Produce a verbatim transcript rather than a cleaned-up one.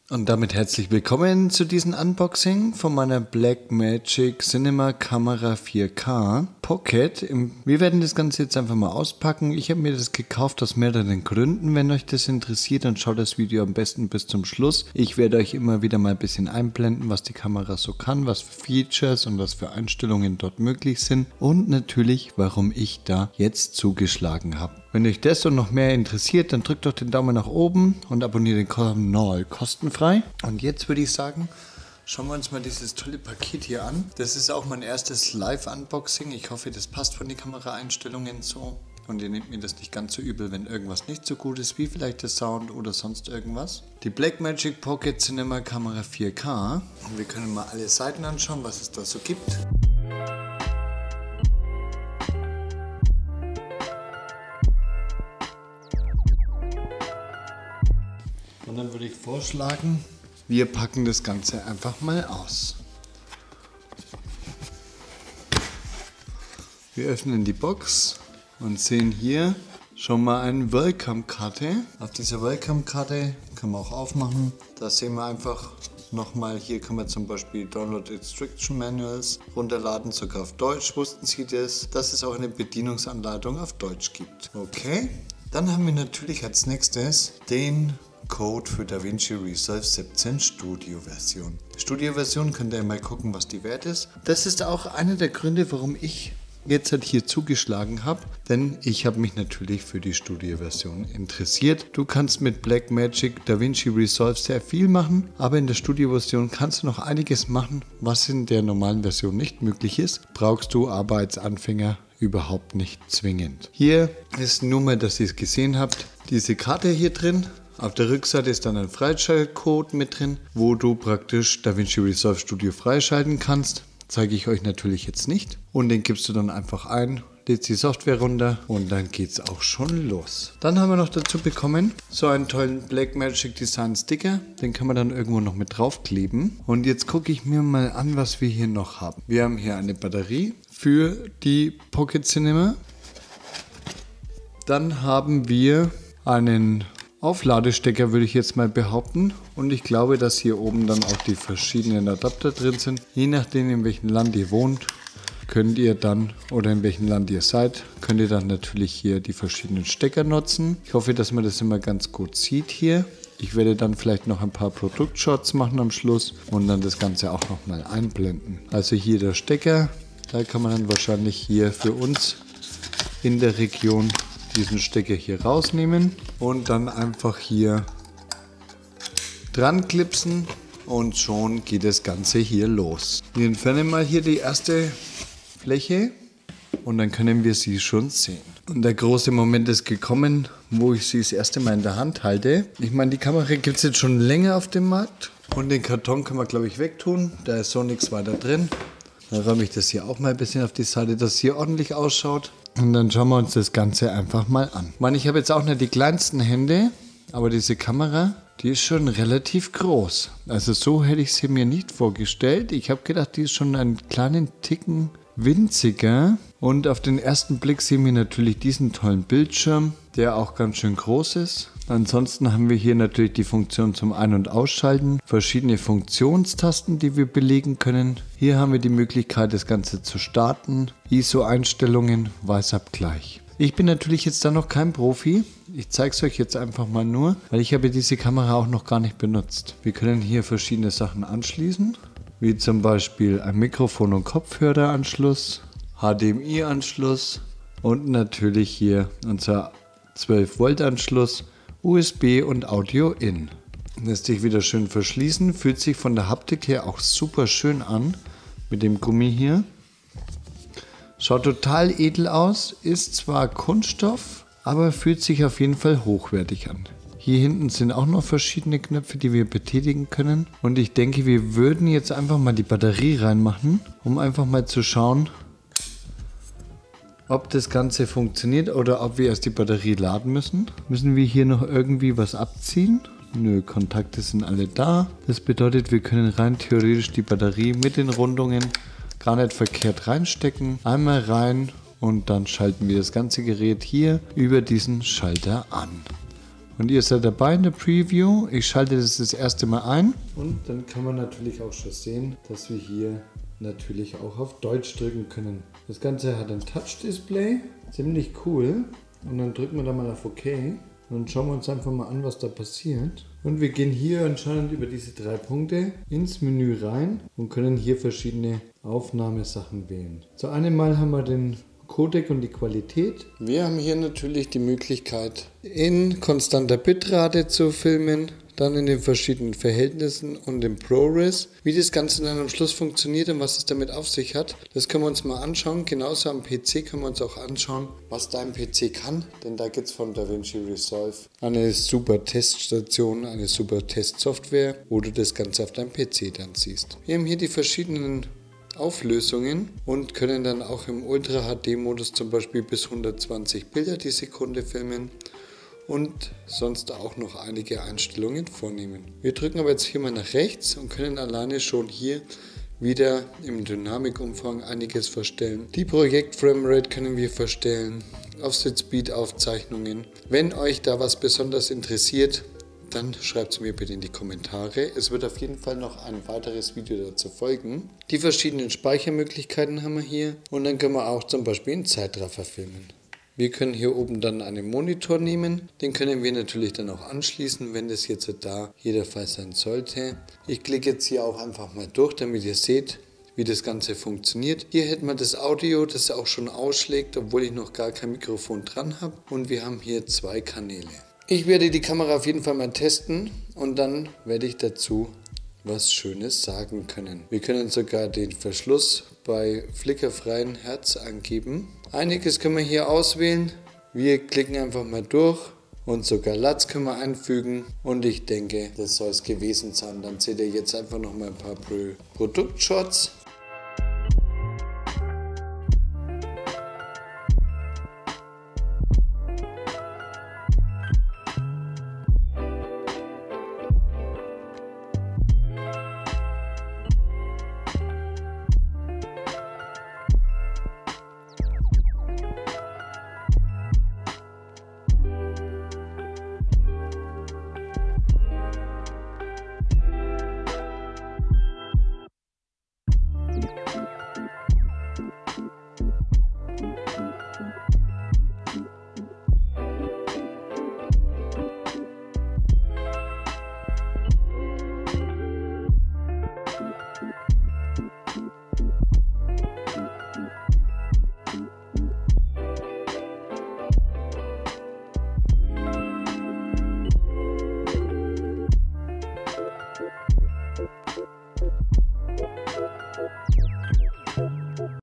Und damit herzlich willkommen zu diesem Unboxing von meiner Blackmagic Cinema Camera vier K Pocket. Wir werden das Ganze jetzt einfach mal auspacken. Ich habe mir das gekauft aus mehreren Gründen. Wenn euch das interessiert, dann schaut das Video am besten bis zum Schluss. Ich werde euch immer wieder mal ein bisschen einblenden, was die Kamera so kann, was für Features und was für Einstellungen dort möglich sind und natürlich, warum ich da jetzt zugeschlagen habe. Wenn euch das und noch mehr interessiert, dann drückt doch den Daumen nach oben und abonniert den Kanal kostenfrei. Und jetzt würde ich sagen, schauen wir uns mal dieses tolle Paket hier an. Das ist auch mein erstes Live-Unboxing. Ich hoffe, das passt von den Kameraeinstellungen so. Und ihr nehmt mir das nicht ganz so übel, wenn irgendwas nicht so gut ist, wie vielleicht der Sound oder sonst irgendwas. Die Blackmagic Pocket Cinema Camera vier K. Und wir können mal alle Seiten anschauen, was es da so gibt. Und dann würde ich vorschlagen, wir packen das Ganze einfach mal aus. Wir öffnen die Box und sehen hier schon mal eine Welcome-Karte. Auf dieser Welcome-Karte kann man auch aufmachen. Da sehen wir einfach nochmal, hier kann man zum Beispiel Download Instruction Manuals runterladen, sogar auf Deutsch. Wussten Sie das, dass es auch eine Bedienungsanleitung auf Deutsch gibt? Okay, dann haben wir natürlich als nächstes den Code für DaVinci Resolve siebzehn Studio Version. Studio Version könnt ihr mal gucken, was die wert ist. Das ist auch einer der Gründe, warum ich jetzt halt hier zugeschlagen habe, denn ich habe mich natürlich für die Studio Version interessiert. Du kannst mit Blackmagic DaVinci Resolve sehr viel machen, aber in der Studio Version kannst du noch einiges machen, was in der normalen Version nicht möglich ist. Brauchst du aber als Anfänger überhaupt nicht zwingend. Hier ist nur mal, dass ihr es gesehen habt, diese Karte hier drin. Auf der Rückseite ist dann ein Freischaltcode mit drin, wo du praktisch DaVinci Resolve Studio freischalten kannst. Zeige ich euch natürlich jetzt nicht. Und den gibst du dann einfach ein, lädst die Software runter und dann geht es auch schon los. Dann haben wir noch dazu bekommen so einen tollen Blackmagic Design Sticker. Den kann man dann irgendwo noch mit draufkleben. Und jetzt gucke ich mir mal an, was wir hier noch haben. Wir haben hier eine Batterie für die Pocket Cinema. Dann haben wir einen Aufladestecker, würde ich jetzt mal behaupten, und ich glaube, dass hier oben dann auch die verschiedenen Adapter drin sind. Je nachdem, in welchem Land ihr wohnt, könnt ihr dann, oder in welchem Land ihr seid, könnt ihr dann natürlich hier die verschiedenen Stecker nutzen. Ich hoffe, dass man das immer ganz gut sieht hier. Ich werde dann vielleicht noch ein paar Produktshots machen am Schluss und dann das Ganze auch nochmal einblenden. Also hier der Stecker, da kann man dann wahrscheinlich hier für uns in der Region diesen Stecker hier rausnehmen und dann einfach hier dran klipsen und schon geht das Ganze hier los. Wir entfernen mal hier die erste Fläche und dann können wir sie schon sehen. Und der große Moment ist gekommen, wo ich sie das erste Mal in der Hand halte. Ich meine, die Kamera gibt es jetzt schon länger auf dem Markt und den Karton kann man, glaube ich, wegtun. Da ist so nichts weiter drin. Dann räume ich das hier auch mal ein bisschen auf die Seite, dass es hier ordentlich ausschaut. Und dann schauen wir uns das Ganze einfach mal an. Ich meine, ich habe jetzt auch nicht die kleinsten Hände, aber diese Kamera, die ist schon relativ groß. Also so hätte ich sie mir nicht vorgestellt. Ich habe gedacht, die ist schon einen kleinen Ticken winziger. Und auf den ersten Blick sehen wir natürlich diesen tollen Bildschirm, der auch ganz schön groß ist. Ansonsten haben wir hier natürlich die Funktion zum Ein- und Ausschalten, verschiedene Funktionstasten, die wir belegen können. Hier haben wir die Möglichkeit, das Ganze zu starten, I S O-Einstellungen, Weißabgleich. Ich bin natürlich jetzt da noch kein Profi. Ich zeige es euch jetzt einfach mal nur, weil ich habe diese Kamera auch noch gar nicht benutzt. Wir können hier verschiedene Sachen anschließen, wie zum Beispiel ein Mikrofon- und Kopfhöreranschluss, H D M I-Anschluss und natürlich hier unser zwölf Volt Anschluss, U S B und Audio in. Lässt sich wieder schön verschließen, fühlt sich von der Haptik her auch super schön an mit dem Gummi hier. Schaut total edel aus, ist zwar Kunststoff, aber fühlt sich auf jeden Fall hochwertig an. Hier hinten sind auch noch verschiedene Knöpfe, die wir betätigen können. Und ich denke, wir würden jetzt einfach mal die Batterie reinmachen, um einfach mal zu schauen, ob das Ganze funktioniert oder ob wir erst die Batterie laden müssen. Müssen wir hier noch irgendwie was abziehen? Nö, Kontakte sind alle da. Das bedeutet, wir können rein theoretisch die Batterie mit den Rundungen gar nicht verkehrt reinstecken. Einmal rein und dann schalten wir das ganze Gerät hier über diesen Schalter an. Und ihr seid dabei in der Preview. Ich schalte das das erste Mal ein. Und dann kann man natürlich auch schon sehen, dass wir hier natürlich auch auf Deutsch drücken können. Das Ganze hat ein Touch-Display, ziemlich cool. Und dann drücken wir da mal auf OK. Und dann schauen wir uns einfach mal an, was da passiert. Und wir gehen hier anscheinend über diese drei Punkte ins Menü rein und können hier verschiedene Aufnahmesachen wählen. Zu einem Mal haben wir den Codec und die Qualität. Wir haben hier natürlich die Möglichkeit, in konstanter Bitrate zu filmen, dann in den verschiedenen Verhältnissen und im ProRes. Wie das Ganze dann am Schluss funktioniert und was es damit auf sich hat, das können wir uns mal anschauen. Genauso am P C können wir uns auch anschauen, was dein P C kann, denn da gibt es von DaVinci Resolve eine super Teststation, eine super Testsoftware, wo du das Ganze auf deinem P C dann siehst. Wir haben hier die verschiedenen Auflösungen und können dann auch im Ultra H D Modus zum Beispiel bis hundertzwanzig Bilder die Sekunde filmen und sonst auch noch einige Einstellungen vornehmen. Wir drücken aber jetzt hier mal nach rechts und können alleine schon hier wieder im Dynamikumfang einiges verstellen. Die Projekt Framerate können wir verstellen, Offset Speed Aufzeichnungen. Wenn euch da was besonders interessiert, dann schreibt es mir bitte in die Kommentare. Es wird auf jeden Fall noch ein weiteres Video dazu folgen. Die verschiedenen Speichermöglichkeiten haben wir hier und dann können wir auch zum Beispiel in Zeitraffer filmen. Wir können hier oben dann einen Monitor nehmen, den können wir natürlich dann auch anschließen, wenn das jetzt da jeder Fall sein sollte. Ich klicke jetzt hier auch einfach mal durch, damit ihr seht, wie das Ganze funktioniert. Hier hätten wir das Audio, das auch schon ausschlägt, obwohl ich noch gar kein Mikrofon dran habe. Und wir haben hier zwei Kanäle. Ich werde die Kamera auf jeden Fall mal testen und dann werde ich dazu was Schönes sagen können. Wir können sogar den Verschluss bei flickerfreien Hertz angeben. Einiges können wir hier auswählen. Wir klicken einfach mal durch und sogar L U Ts können wir einfügen. Und ich denke, das soll es gewesen sein. Dann seht ihr jetzt einfach noch mal ein paar Produktshots.